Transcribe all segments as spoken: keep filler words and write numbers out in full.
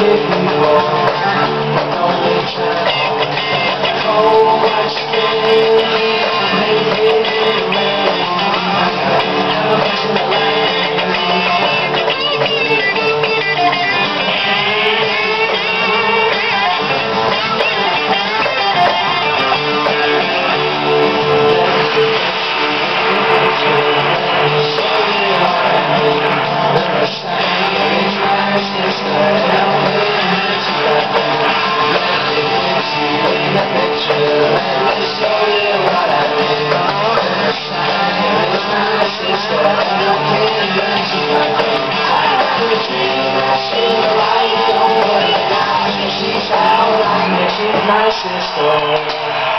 My sister.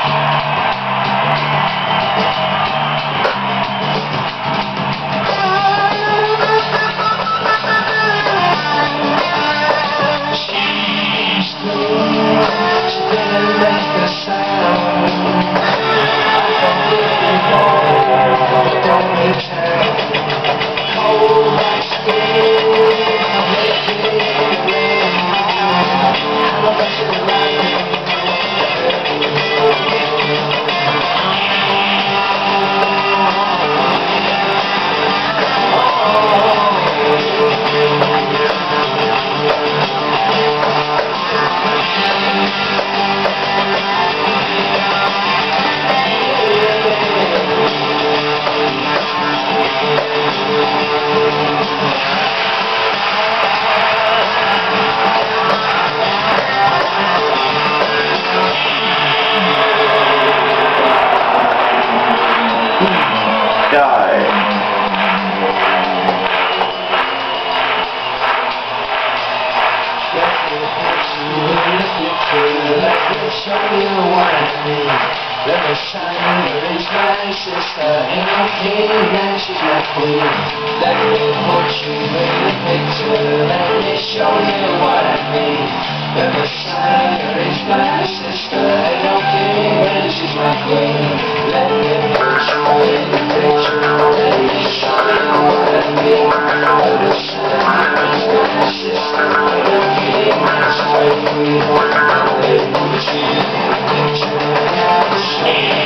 Show you what I mean. Let me shine, raise my sister. Ain't no king, and she's my queen. Let me put you in the picture. Let me show you what I mean. Let me shine, raise my sister. Ain't no king, and she's my queen. Let me put you in the picture. Let me show you what I mean. Let me shine, raise my sister. Ain't no king, and she's my queen. Let me put you in the picture. Let me show you.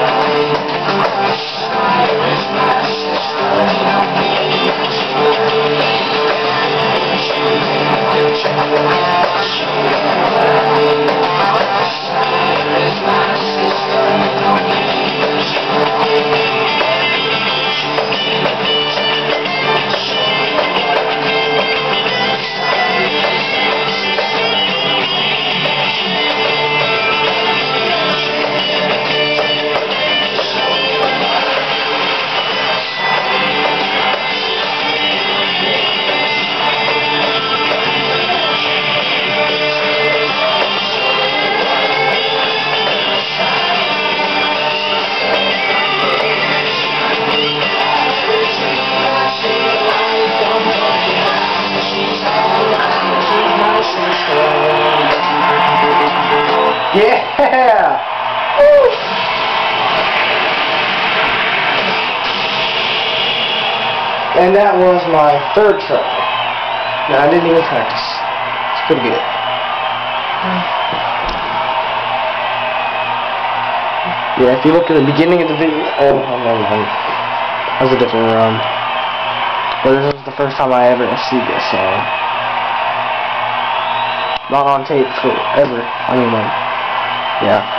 Yeah! Woo! And that was my third try. No, I didn't even practice. It's pretty good. Yeah, if you look at the beginning of the video, oh, oh never mind. That was a different run. But this was the first time I ever see this song. Not on tape forever. I mean, like, yeah.